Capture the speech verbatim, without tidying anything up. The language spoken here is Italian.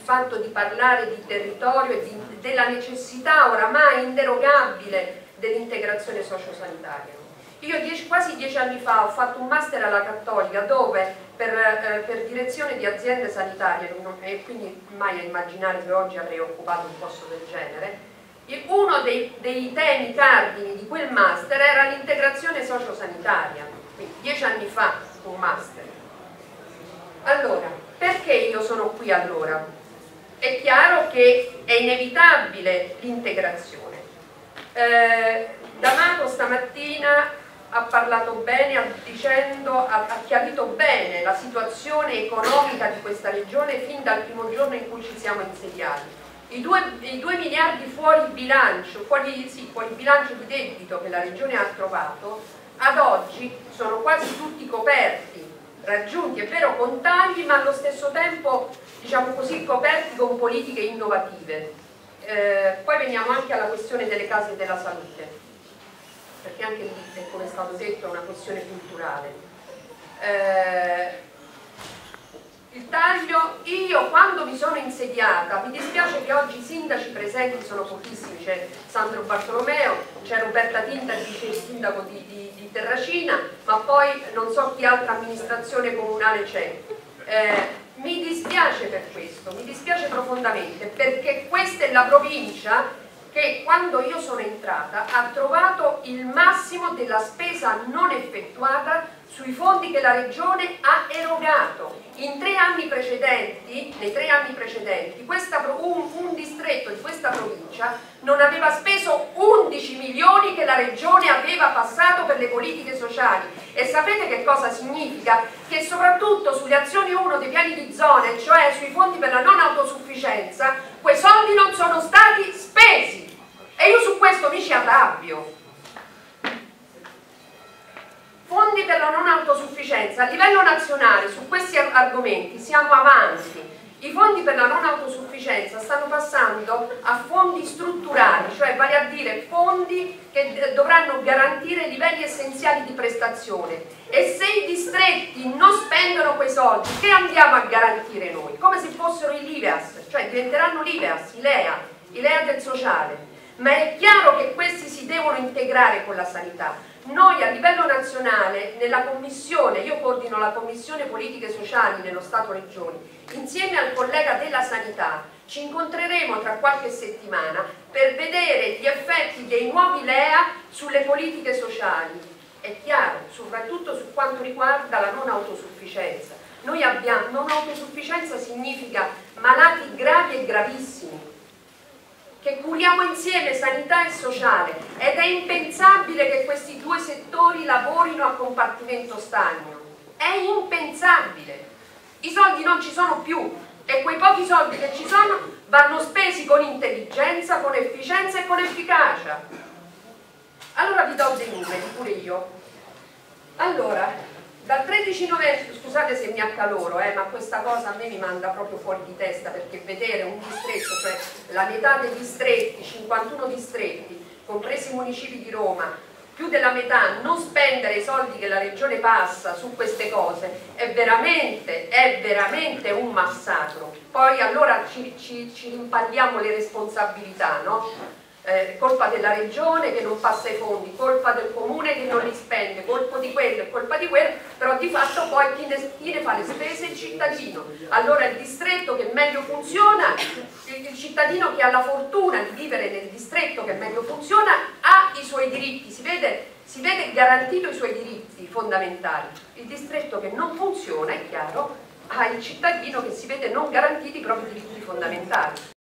fatto di parlare di territorio e di, della necessità oramai inderogabile dell'integrazione sociosanitaria. Io dieci, quasi dieci anni fa ho fatto un master alla Cattolica dove per, eh, per direzione di aziende sanitarie, e quindi mai a immaginare che oggi avrei occupato un posto del genere, uno dei, dei temi cardini di quel master era l'integrazione sociosanitaria, quindi dieci anni fa un master. Allora, perché io sono qui allora? È chiaro che è inevitabile l'integrazione. Eh, D'Amato stamattina ha parlato bene, ha, dicendo, ha, ha chiarito bene la situazione economica di questa regione fin dal primo giorno in cui ci siamo insediati. I due, i due miliardi fuori bilancio, fuori, sì, fuori bilancio di debito che la regione ha trovato, ad oggi sono quasi tutti coperti, raggiunti, è vero, con tagli, ma allo stesso tempo, diciamo così, coperti con politiche innovative. Eh, poi veniamo anche alla questione delle case della salute, perché anche lì, come è stato detto, è una questione culturale. Eh, il taglio, io quando mi sono insediata, mi dispiace che oggi i sindaci presenti sono pochissimi, c'è Sandro Bartolomeo, c'è Roberta Tinta, dice il sindaco di, di, di Terracina, ma poi non so chi altra amministrazione comunale c'è. Eh, mi dispiace per questo, mi dispiace profondamente, perché questa è la provincia che quando io sono entrata ha trovato il massimo della spesa non effettuata sui fondi che la regione ha erogato. In tre anni precedenti, nei tre anni precedenti, questa, un, un distretto di questa provincia non aveva speso undici milioni che la regione aveva passato per le politiche sociali. E sapete che cosa significa? Che soprattutto sulle azioni uno dei piani di zone, cioè sui fondi per la non autosufficienza, quei soldi non sono stati spesi. E io su questo mi ci arrabbio. Fondi per la non autosufficienza a livello nazionale, su questi argomenti siamo avanti. I fondi per la non autosufficienza stanno passando a fondi strutturali, cioè vale a dire fondi che dovranno garantire livelli essenziali di prestazione. E se i distretti non spendono quei soldi, che andiamo a garantire noi? Come se fossero i LIVEAS, cioè diventeranno LIVEAS, i LEA, i LEA del sociale. Ma è chiaro che questi si devono integrare con la sanità. Noi a livello nazionale, nella commissione, io coordino la commissione politiche sociali nello Stato Regioni, insieme al collega della sanità, ci incontreremo tra qualche settimana per vedere gli effetti dei nuovi LEA sulle politiche sociali. È chiaro, soprattutto su quanto riguarda la non autosufficienza. Noi abbiamo, non autosufficienza significa malati gravi e gravissimi, che curiamo insieme sanità e sociale, ed è impensabile che questi due settori lavorino a compartimento stagno. È impensabile. I soldi non ci sono più e quei pochi soldi che ci sono vanno spesi con intelligenza, con efficienza e con efficacia. Allora vi do dei numeri pure io. Allora, dal tredici novembre, scusate se mi accaloro, eh, ma questa cosa a me mi manda proprio fuori di testa, perché vedere un distretto, cioè la metà dei distretti, cinquantuno distretti, compresi i municipi di Roma, più della metà non spendere i soldi che la regione passa su queste cose, è veramente, è veramente un massacro. Poi allora ci, ci, ci rimpalliamo le responsabilità, no? Eh, colpa della regione che non passa i fondi, colpa del comune che non li spende, colpa di quello e colpa di quello, però di fatto poi chi ne, chi ne fa le spese è il cittadino. Allora il distretto che meglio funziona, il, il cittadino che ha la fortuna di vivere nel distretto che meglio funziona ha i suoi diritti, si vede, si vede garantito i suoi diritti fondamentali. Il distretto che non funziona, è chiaro, ha il cittadino che si vede non garantiti i propri diritti fondamentali.